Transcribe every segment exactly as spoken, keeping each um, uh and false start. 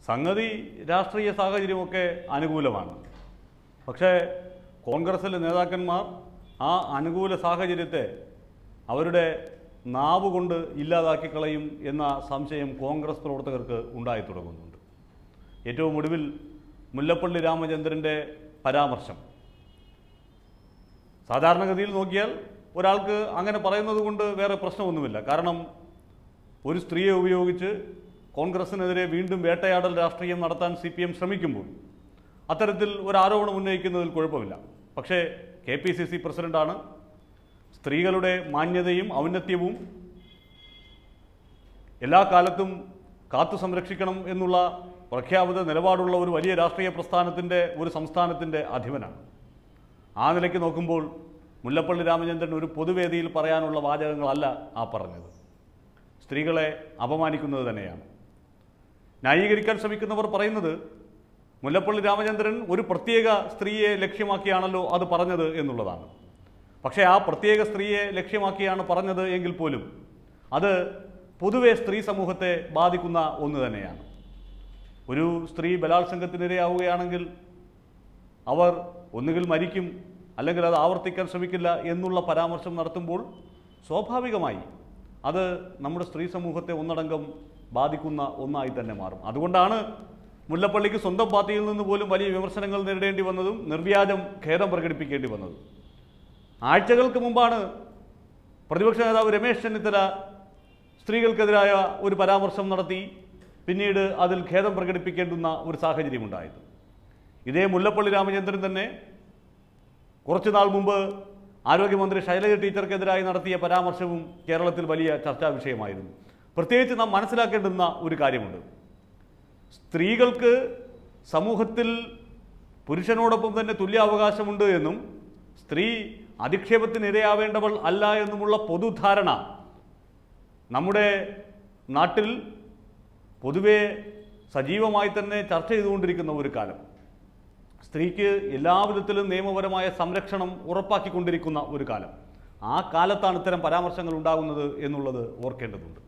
സംഗതി രാഷ്ട്രീയ സാഹചര്യമൊക്കെ അനുകൂലമാണ്. പക്ഷേ കോൺഗ്രസിലെ നേതാക്കന്മാർ ആ അനുകൂല സാഹചര്യത്തെ അവരുടെ നാവ് കൊണ്ട് ഇല്ലാതാക്കി കളയും എന്ന സംശയം കോൺഗ്രസ് പ്രവർത്തകർക്ക് ഉണ്ടായി തുടങ്ങുന്നുണ്ട്. ഏറ്റവും ഒടുവിൽ മുല്ലപ്പള്ളി രാമചന്ദ്രൻ്റെ പരാമർശം, സാധാരണഗതിയിൽ നോക്കിയാൽ ഒരാൾക്ക് അങ്ങനെ പറയുന്നത് കൊണ്ട് വേറെ പ്രശ്നമൊന്നുമില്ല. കാരണം ഒരു സ്ത്രീയെ ഉപയോഗിച്ച് കോൺഗ്രസിനെതിരെ വീണ്ടും വേട്ടയാടൽ രാഷ്ട്രീയം നടത്താൻ സി പി എം ശ്രമിക്കുമ്പോൾ അത്തരത്തിൽ ഒരു ആരോപണം ഉന്നയിക്കുന്നതിൽ കുഴപ്പമില്ല. പക്ഷേ കെ പി സി സി പ്രസിഡന്റാണ്. സ്ത്രീകളുടെ മാന്യതയും ഔന്നത്യവും എല്ലാ കാലത്തും കാത്തു സംരക്ഷിക്കണം എന്നുള്ള പ്രഖ്യാപിത നിലപാടുള്ള ഒരു വലിയ രാഷ്ട്രീയ പ്രസ്ഥാനത്തിൻ്റെ ഒരു സംസ്ഥാനത്തിൻ്റെ അധിപനാണ്. ആ നിലയ്ക്ക് നോക്കുമ്പോൾ മുല്ലപ്പള്ളി രാമചന്ദ്രൻ ഒരു പൊതുവേദിയിൽ പറയാനുള്ള വാചകങ്ങളല്ല ആ പറഞ്ഞത്. സ്ത്രീകളെ അപമാനിക്കുന്നത് തന്നെയാണ്. ന്യായീകരിക്കാൻ ശ്രമിക്കുന്നവർ പറയുന്നത് മുല്ലപ്പള്ളി രാമചന്ദ്രൻ ഒരു പ്രത്യേക സ്ത്രീയെ ലക്ഷ്യമാക്കിയാണല്ലോ അത് പറഞ്ഞത് എന്നുള്ളതാണ്. പക്ഷേ ആ പ്രത്യേക സ്ത്രീയെ ലക്ഷ്യമാക്കിയാണ് പറഞ്ഞത് എങ്കിൽ പോലും അത് പൊതുവെ സ്ത്രീ സമൂഹത്തെ ബാധിക്കുന്ന ഒന്ന് തന്നെയാണ്. ഒരു സ്ത്രീ ബലാത്സംഗത്തിനിരയാവുകയാണെങ്കിൽ അവർ ഒന്നുകിൽ മരിക്കും, അല്ലെങ്കിൽ അത് ആവർത്തിക്കാൻ ശ്രമിക്കില്ല എന്നുള്ള പരാമർശം നടത്തുമ്പോൾ സ്വാഭാവികമായി അത് നമ്മുടെ സ്ത്രീ സമൂഹത്തെ ഒന്നടങ്കം ബാധിക്കുന്ന ഒന്നായി തന്നെ മാറും. അതുകൊണ്ടാണ് മുല്ലപ്പള്ളിക്ക് സ്വന്തം പാർട്ടിയിൽ നിന്ന് പോലും വലിയ വിമർശനങ്ങൾ നേരിടേണ്ടി വന്നതും നിർവ്യാജം ഖേദം പ്രകടിപ്പിക്കേണ്ടി വന്നതും. ആഴ്ചകൾക്ക് മുമ്പാണ് പ്രതിപക്ഷ നേതാവ് രമേശ് ചെന്നിത്തല സ്ത്രീകൾക്കെതിരായ ഒരു പരാമർശം നടത്തി പിന്നീട് അതിൽ ഖേദം പ്രകടിപ്പിക്കേണ്ടുന്ന ഒരു സാഹചര്യമുണ്ടായത്. ഇതേ മുല്ലപ്പള്ളി രാമചന്ദ്രൻ തന്നെ കുറച്ചുനാൾ മുമ്പ് ആരോഗ്യമന്ത്രി ശൈലജ ടീച്ചർക്കെതിരായി നടത്തിയ പരാമർശവും കേരളത്തിൽ വലിയ ചർച്ചാ വിഷയമായിരുന്നു. പ്രത്യേകിച്ച് നാം മനസ്സിലാക്കേണ്ടുന്ന ഒരു കാര്യമുണ്ട്. സ്ത്രീകൾക്ക് സമൂഹത്തിൽ പുരുഷനോടൊപ്പം തന്നെ തുല്യാവകാശമുണ്ട് എന്നും സ്ത്രീ അധിക്ഷേപത്തിനിരയാവേണ്ടവൾ അല്ല എന്നുമുള്ള പൊതുധാരണ നമ്മുടെ നാട്ടിൽ പൊതുവെ സജീവമായി തന്നെ ചർച്ച ചെയ്തുകൊണ്ടിരിക്കുന്ന ഒരു കാലം, സ്ത്രീക്ക് എല്ലാവിധത്തിലും നിയമപരമായ സംരക്ഷണം ഉറപ്പാക്കിക്കൊണ്ടിരിക്കുന്ന ഒരു കാലം, ആ കാലത്താണ് ഇത്തരം പരാമർശങ്ങൾ ഉണ്ടാകുന്നത് എന്നുള്ളത് ഓർക്കേണ്ടതുണ്ട്.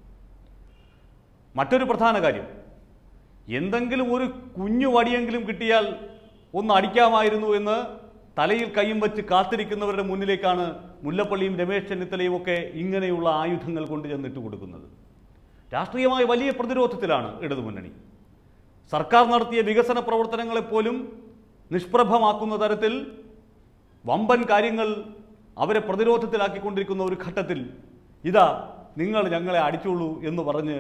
മറ്റൊരു പ്രധാന കാര്യം, എന്തെങ്കിലും ഒരു കുഞ്ഞു വടിയെങ്കിലും കിട്ടിയാൽ ഒന്ന് അടിക്കാമായിരുന്നു എന്ന് തലയിൽ കൈയും വെച്ച് കാത്തിരിക്കുന്നവരുടെ മുന്നിലേക്കാണ് മുല്ലപ്പള്ളിയും രമേശ് ചെന്നിത്തലയും ഒക്കെ ഇങ്ങനെയുള്ള ആയുധങ്ങൾ കൊണ്ട് ചെന്നിട്ട് കൊടുക്കുന്നത്. രാഷ്ട്രീയമായ വലിയ പ്രതിരോധത്തിലാണ് ഇടതുമുന്നണി. സർക്കാർ നടത്തിയ വികസന പ്രവർത്തനങ്ങളെപ്പോലും നിഷ്പ്രഭമാക്കുന്ന തരത്തിൽ വമ്പൻ കാര്യങ്ങൾ അവരെ പ്രതിരോധത്തിലാക്കിക്കൊണ്ടിരിക്കുന്ന ഒരു ഘട്ടത്തിൽ ഇതാ നിങ്ങൾ ഞങ്ങളെ അടിച്ചോളൂ എന്ന് പറഞ്ഞ്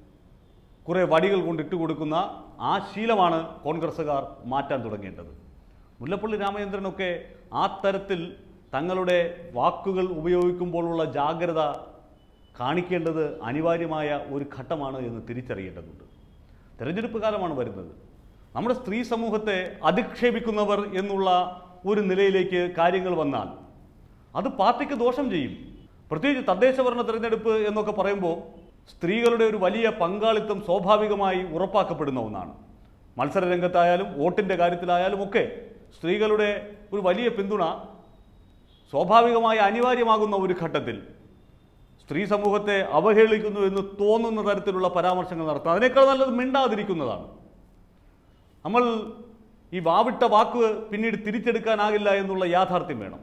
കുറേ വടികൾ കൊണ്ട് ഇട്ടുകൊടുക്കുന്ന ആ ശീലമാണ് കോൺഗ്രസ്സുകാർ മാറ്റാൻ തുടങ്ങേണ്ടത്. മുല്ലപ്പള്ളി രാമചന്ദ്രനൊക്കെ ആ തരത്തിൽ തങ്ങളുടെ വാക്കുകൾ ഉപയോഗിക്കുമ്പോഴുള്ള ജാഗ്രത കാണിക്കേണ്ടത് അനിവാര്യമായ ഒരു ഘട്ടമാണ് എന്ന് തിരിച്ചറിയേണ്ടതുണ്ട്. തെരഞ്ഞെടുപ്പ് കാലമാണ് വരുന്നത്. നമ്മുടെ സ്ത്രീ സമൂഹത്തെ അധിക്ഷേപിക്കുന്നവർ എന്നുള്ള ഒരു നിലയിലേക്ക് കാര്യങ്ങൾ വന്നാൽ അത് പാർട്ടിക്ക് ദോഷം ചെയ്യും. പ്രത്യേകിച്ച് തദ്ദേശഭരണ തെരഞ്ഞെടുപ്പ് എന്നൊക്കെ പറയുമ്പോൾ സ്ത്രീകളുടെ ഒരു വലിയ പങ്കാളിത്തം സ്വാഭാവികമായി ഉറപ്പാക്കപ്പെടുന്ന ഒന്നാണ്. മത്സരരംഗത്തായാലും വോട്ടിൻ്റെ കാര്യത്തിലായാലും ഒക്കെ സ്ത്രീകളുടെ ഒരു വലിയ പിന്തുണ സ്വാഭാവികമായി അനിവാര്യമാകുന്ന ഒരു ഘട്ടത്തിൽ സ്ത്രീ സമൂഹത്തെ അവഹേളിക്കുന്നു എന്ന് തോന്നുന്ന തരത്തിലുള്ള പരാമർശങ്ങൾ നടത്തുന്നത് അതിനേക്കാൾ നല്ലത് മിണ്ടാതിരിക്കുന്നതാണ്. നമ്മൾ ഈ വാവിട്ട വാക്ക് പിന്നീട് തിരിച്ചെടുക്കാനാകില്ല എന്നുള്ള യാഥാർത്ഥ്യം വേണം.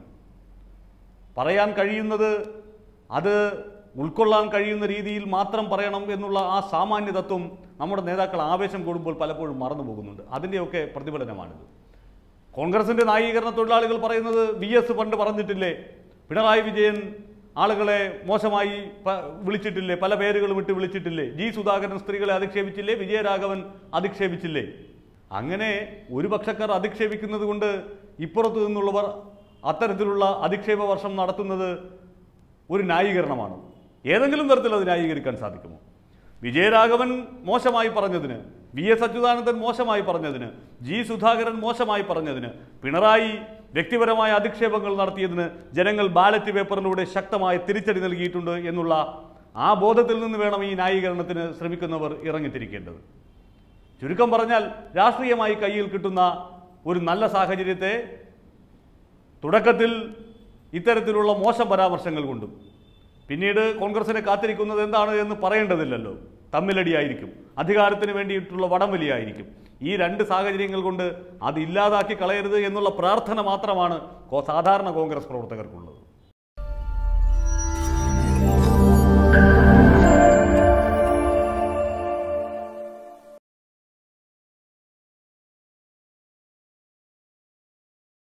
പറയാൻ കഴിയുന്നത് അത് ഉൾക്കൊള്ളാൻ കഴിയുന്ന രീതിയിൽ മാത്രം പറയണം എന്നുള്ള ആ സാമാന്യ തത്വം നമ്മുടെ നേതാക്കൾ ആവേശം കൂടുമ്പോൾ പലപ്പോഴും മറന്നു പോകുന്നുണ്ട്. അതിൻ്റെയൊക്കെ പ്രതിഫലനമാണിത്. കോൺഗ്രസിൻ്റെ ന്യായീകരണ തൊഴിലാളികൾ പറയുന്നത് വി എസ് പണ്ട് പറഞ്ഞിട്ടില്ലേ, പിണറായി വിജയൻ ആളുകളെ മോശമായി വിളിച്ചിട്ടില്ലേ, പല പേരുകളും ഇട്ട് വിളിച്ചിട്ടില്ലേ, ജി സുധാകരൻ സ്ത്രീകളെ അധിക്ഷേപിച്ചില്ലേ, വിജയരാഘവൻ അധിക്ഷേപിച്ചില്ലേ. അങ്ങനെ ഒരു പക്ഷക്കാർ അധിക്ഷേപിക്കുന്നത് കൊണ്ട് ഇപ്പുറത്തു നിന്നുള്ളവർ അത്തരത്തിലുള്ള അധിക്ഷേപ വർഷം നടത്തുന്നത് ഒരു ന്യായീകരണമാണ്. ഏതെങ്കിലും തരത്തിൽ അത് ന്യായീകരിക്കാൻ സാധിക്കുമോ? വിജയരാഘവൻ മോശമായി പറഞ്ഞതിന്, വി എസ് അച്യുതാനന്ദൻ മോശമായി പറഞ്ഞതിന്, ജി സുധാകരൻ മോശമായി പറഞ്ഞതിന്, പിണറായി വ്യക്തിപരമായ അധിക്ഷേപങ്ങൾ നടത്തിയതിന് ജനങ്ങൾ ബാലറ്റ് പേപ്പറിലൂടെ ശക്തമായ തിരിച്ചടി നൽകിയിട്ടുണ്ട് എന്നുള്ള ആ ബോധത്തിൽ നിന്ന് വേണം ഈ ന്യായീകരണത്തിന് ശ്രമിക്കുന്നവർ ഇറങ്ങിത്തിരിക്കേണ്ടത്. ചുരുക്കം പറഞ്ഞാൽ രാഷ്ട്രീയമായി കയ്യിൽ കിട്ടുന്ന ഒരു നല്ല സാഹചര്യത്തെ തുടക്കത്തിൽ ഇത്തരത്തിലുള്ള മോശം പരാമർശങ്ങൾ കൊണ്ടും പിന്നീട് കോൺഗ്രസിനെ കാത്തിരിക്കുന്നത് എന്താണ് എന്ന് പറയേണ്ടതില്ലല്ലോ. തമ്മിലടിയായിരിക്കും, അധികാരത്തിന് വേണ്ടിയിട്ടുള്ള വടംവലിയായിരിക്കും. ഈ രണ്ട് സാഹചര്യങ്ങൾ കൊണ്ട് അത് ഇല്ലാതാക്കി കളയരുത് എന്നുള്ള പ്രാർത്ഥന മാത്രമാണ് സാധാരണ കോൺഗ്രസ് പ്രവർത്തകർക്കുള്ളത്.